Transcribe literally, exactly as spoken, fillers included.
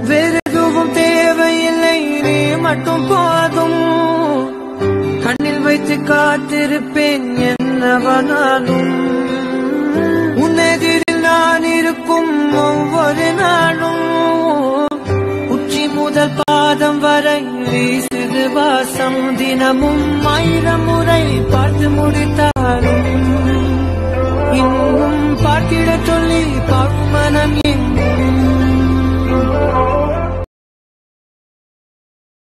வேறு எதுவும் தேவையில்லை, நீ மட்டும் போதும். கண்ணில் வைத்து காத்திருப்பேன் என்னவனாலும். உன்னெதிரில் நான் இருக்கும் ஒவ்வொரு நாளும். உச்சி முதல் பாதம் வரை வீசுது வாசம். தினமும் ஆயிரம் முறை பார்த்து முடித்தாலும்